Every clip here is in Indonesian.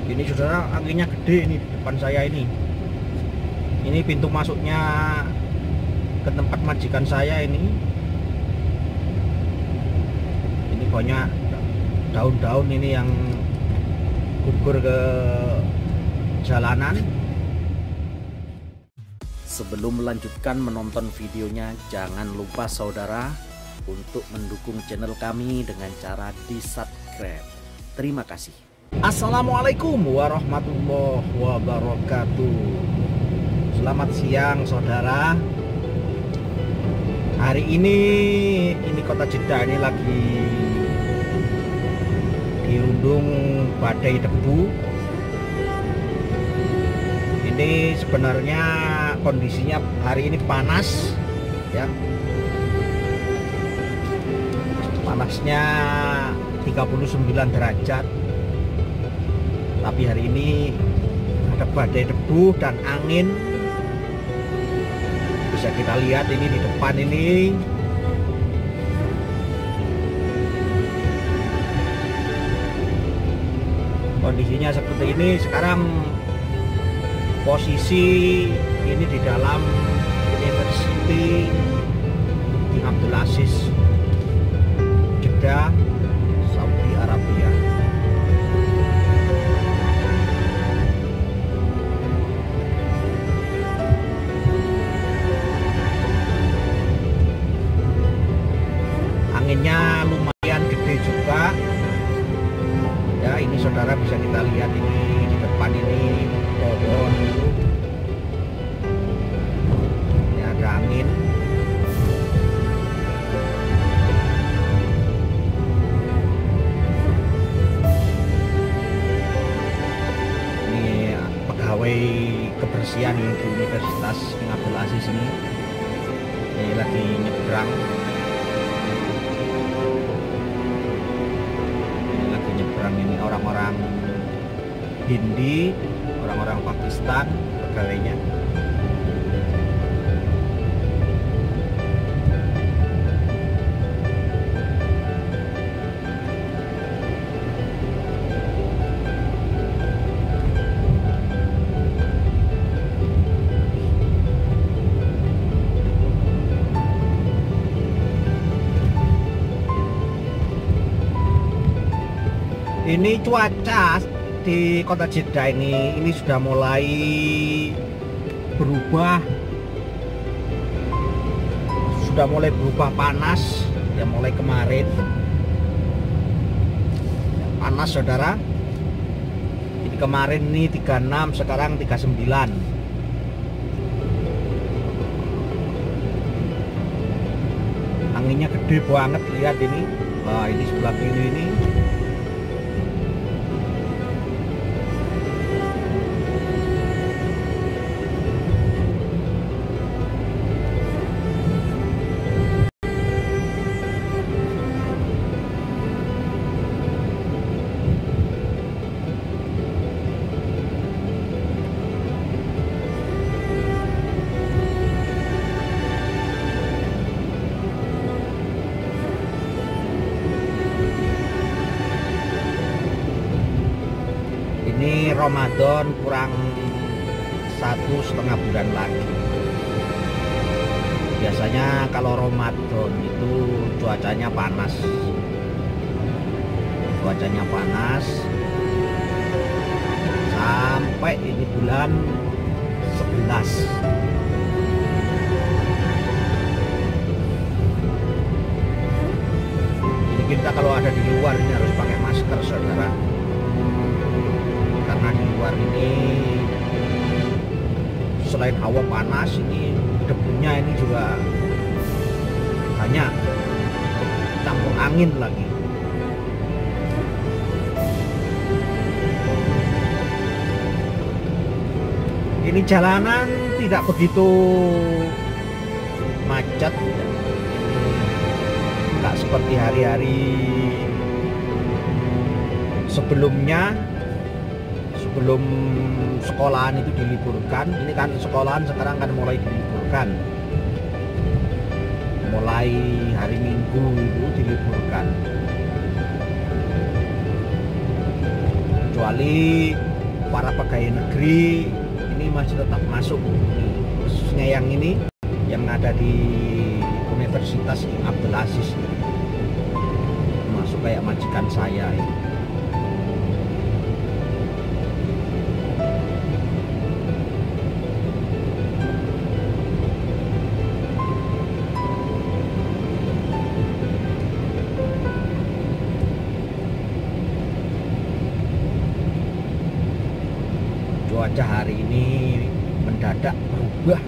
Ini saudara, anginnya gede ini di depan saya ini. Ini pintu masuknya ke tempat majikan saya ini. Ini banyak daun-daun ini yang gugur ke jalanan. Sebelum melanjutkan menonton videonya, jangan lupa saudara untuk mendukung channel kami dengan cara di-subscribe. Terima kasih. Assalamualaikum warahmatullahi wabarakatuh. Selamat siang saudara. Hari ini kota Jeddah ini lagi dirundung badai debu. Ini sebenarnya kondisinya hari ini panas ya. Panasnya 39 derajat. Tapi hari ini ada badai debu dan angin. Bisa kita lihat ini di depan ini. Kondisinya seperti ini. Sekarang posisi ini di dalam University King Abdul Aziz Jeddah, Saudi Arabia. Anginnya lumayan gede juga ya. Ini saudara bisa kita lihat ini di depan ini pohon itu. Ini ada angin. Ini pegawai kebersihan di Universitas King Abdul Aziz ini lagi nyebrang. Ini orang-orang Hindi, orang-orang Pakistan pegawainya. Ini cuaca di kota Jeddah ini sudah mulai berubah, panas ya, mulai kemarin panas saudara. Jadi kemarin ini 36, sekarang 39. Anginnya gede banget, lihat ini. Wah, ini sebelah kiri ini. Ini Ramadan kurang 1,5 bulan lagi. Biasanya kalau Ramadan itu cuacanya panas. Sampai ini bulan 11. Jadi kita kalau ada di luar ini harus pakai masker saudara. Karena di luar ini selain hawa panas, ini debunya ini juga banyak, campur angin lagi. Ini jalanan tidak begitu macet, nggak seperti hari-hari sebelumnya. Sebelum sekolahan itu diliburkan, ini kan sekolahan sekarang kan mulai diliburkan, mulai hari Minggu itu diliburkan, kecuali para pegawai negeri ini masih tetap masuk, khususnya yang ini yang ada di Universitas Abdul Aziz, masuk kayak majikan saya ini. Cuaca hari ini mendadak berubah.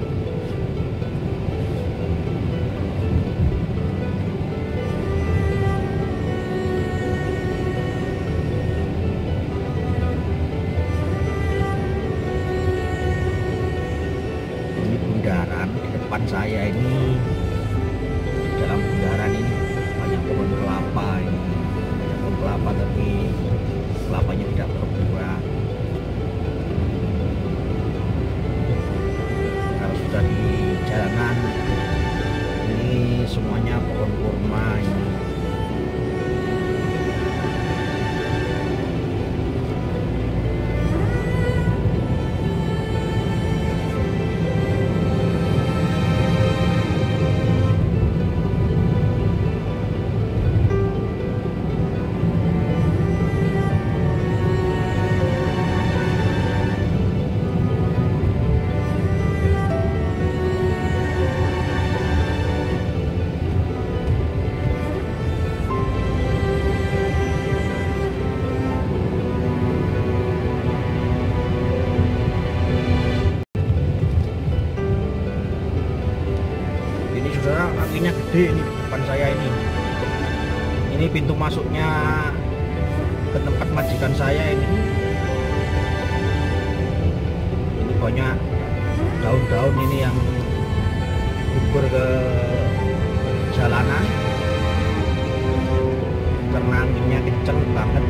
Ini bundaran di depan saya ini, di dalam bundaran ini banyak pohon kelapa ini. Banyak pohon kelapa tapi kelapanya tidak berbuah. Sudah di jalanan ini semuanya pohon kurma ini. Saudara, kakinya gede ini di depan saya ini. Ini pintu masuknya ke tempat majikan saya ini. Ini banyak daun-daun ini yang gugur ke jalanan karena anginnya kenceng banget.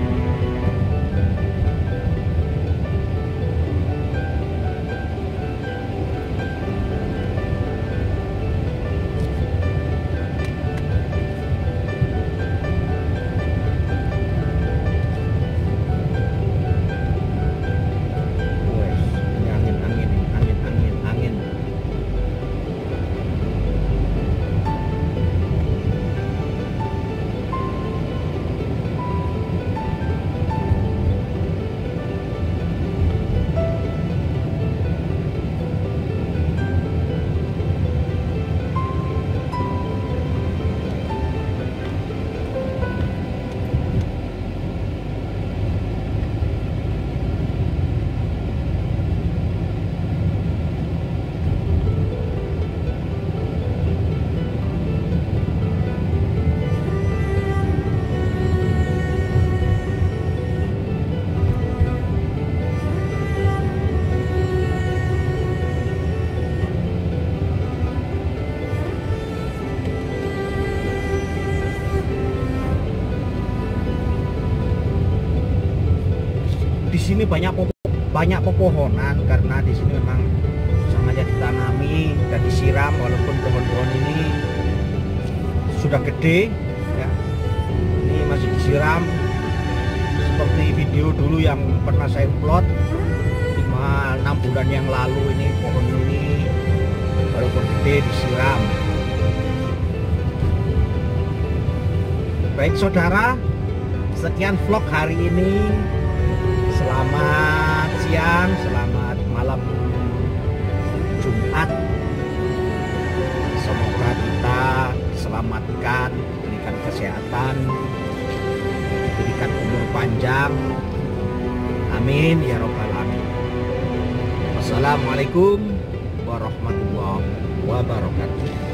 Di sini banyak pepohonan karena di sini memang sengaja ditanami dan disiram, walaupun pohon-pohon ini sudah gede ya. Ini masih disiram seperti video dulu yang pernah saya upload 5-6 bulan yang lalu. Ini pohon ini walaupun gede disiram. Baik saudara, sekian vlog hari ini. Selamat siang, selamat malam Jumat. Semoga kita diselamatkan, diberikan kesehatan, diberikan umur panjang. Amin ya robbal alamin. Wassalamualaikum warahmatullahi wabarakatuh.